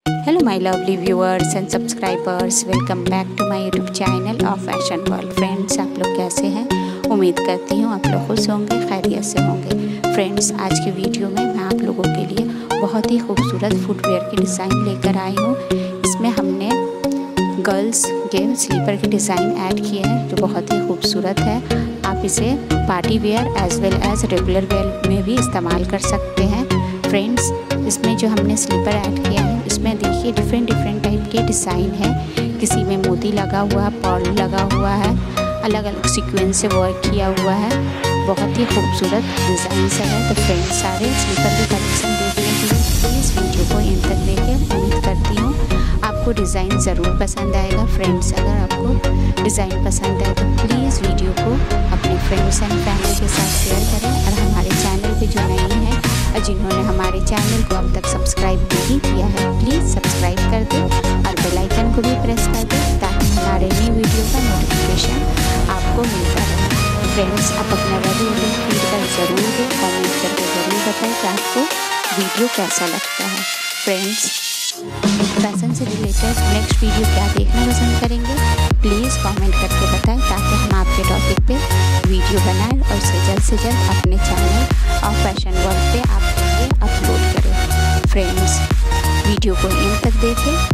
Hello my lovely viewers and subscribers, welcome back to my YouTube channel of Fashion World। Friends, आप लोग कैसे हैं? उम्मीद करती हूँ आप लोग खुश होंगे, खैरियत से होंगे। फ्रेंड्स, आज की वीडियो में मैं आप लोगों के लिए बहुत ही खूबसूरत फुटवेयर की डिज़ाइन लेकर आई हूँ। इसमें हमने गर्ल्स के स्लीपर के डिज़ाइन ऐड किए हैं जो बहुत ही खूबसूरत है। आप इसे party wear as well as regular wear में भी इस्तेमाल कर सकते हैं। फ्रेंड्स, इसमें जो हमने स्लीपर ऐड किया है इसमें देखिए डिफरेंट टाइप के डिज़ाइन है। किसी में मोती लगा हुआ, पर्ल लगा हुआ है, अलग अलग सीक्वेंस से वर्क किया हुआ है। बहुत ही खूबसूरत डिज़ाइन है। तो फ्रेंड्स, सारे स्लीपर के कलेक्शन देखने के लिए प्लीज़ वीडियो को एंड तक देखिए। उम्मीद करती हूँ आपको डिज़ाइन ज़रूर पसंद आएगा। फ्रेंड्स, अगर आपको डिज़ाइन पसंद आए तो प्लीज़ वीडियो को अपने फ्रेंड्स एंड फैमिली के साथ शेयर करें। और हमारे चैनल पे जो नए हैं और जिन्होंने हमारे चैनल को अब तक सब्सक्राइब नहीं किया है, प्लीज़ सब्सक्राइब कर दें और बेल आइकन को भी प्रेस कर दें ताकि हमारे नई वीडियो का नोटिफिकेशन आपको मिलता रहे। फ्रेंड्स, आप अपना वैल्यूएबल फीडबैक ज़रूर दें, कमेंट करके ज़रूर बताएं कि आपको वीडियो कैसा लगता है। फ्रेंड्स, फैशन से रिलेटेड नेक्स्ट वीडियो क्या देखना पसंद करेंगे, प्लीज़ कमेंट करके बताएं ताकि हम आपके टॉपिक पे वीडियो बनाएं और उसे जल्द से जल्द अपने चैनल और फैशन वर्ल्ड पे आपके लिए अपलोड करें। फ्रेंड्स, वीडियो को एंड तक देखें